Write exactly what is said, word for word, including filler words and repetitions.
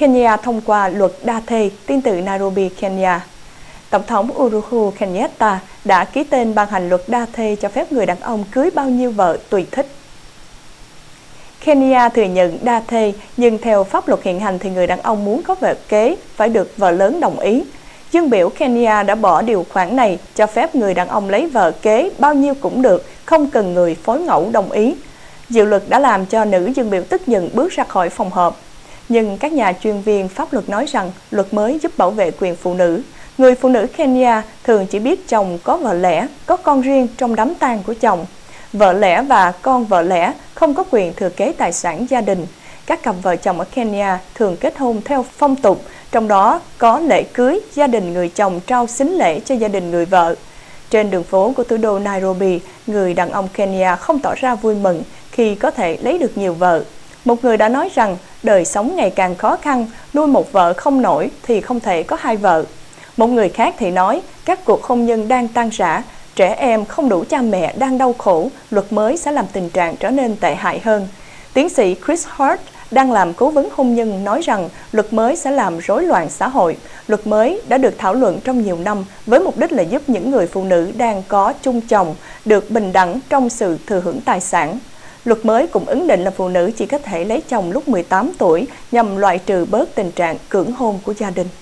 Kenya thông qua luật đa thê, tin từ Nairobi, Kenya. Tổng thống Uhuru Kenyatta đã ký tên ban hành luật đa thê cho phép người đàn ông cưới bao nhiêu vợ tùy thích. Kenya thừa nhận đa thê, nhưng theo pháp luật hiện hành thì người đàn ông muốn có vợ kế phải được vợ lớn đồng ý. Dương biểu Kenya đã bỏ điều khoản này cho phép người đàn ông lấy vợ kế bao nhiêu cũng được, không cần người phối ngẫu đồng ý. Dự luật đã làm cho nữ dân biểu tức giận bước ra khỏi phòng họp. Nhưng các nhà chuyên viên pháp luật nói rằng luật mới giúp bảo vệ quyền phụ nữ. Người phụ nữ Kenya thường chỉ biết chồng có vợ lẽ, có con riêng trong đám tang của chồng. Vợ lẽ và con vợ lẽ không có quyền thừa kế tài sản gia đình. Các cặp vợ chồng ở Kenya thường kết hôn theo phong tục, trong đó có lễ cưới, gia đình người chồng trao sính lễ cho gia đình người vợ. Trên đường phố của thủ đô Nairobi, người đàn ông Kenya không tỏ ra vui mừng khi có thể lấy được nhiều vợ. Một người đã nói rằng đời sống ngày càng khó khăn, nuôi một vợ không nổi thì không thể có hai vợ. Một người khác thì nói các cuộc hôn nhân đang tan rã, trẻ em không đủ cha mẹ đang đau khổ, luật mới sẽ làm tình trạng trở nên tệ hại hơn. Tiến sĩ Chris Hart đang làm cố vấn hôn nhân nói rằng luật mới sẽ làm rối loạn xã hội. Luật mới đã được thảo luận trong nhiều năm với mục đích là giúp những người phụ nữ đang có chung chồng được bình đẳng trong sự thừa hưởng tài sản. Luật mới cũng ấn định là phụ nữ chỉ có thể lấy chồng lúc mười tám tuổi nhằm loại trừ bớt tình trạng cưỡng hôn của gia đình.